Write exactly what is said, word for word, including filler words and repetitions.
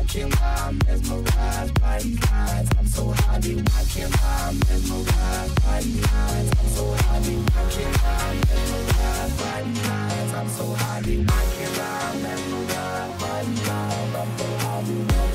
watching while I'm mesmerized by these lines. I'm so high, be watching while I'm mesmerized by these lines. I'm so high, be watching while I'm mesmerized by these lines. I'm so high, be watching while I'm mesmerized by these lines. I'm so high, be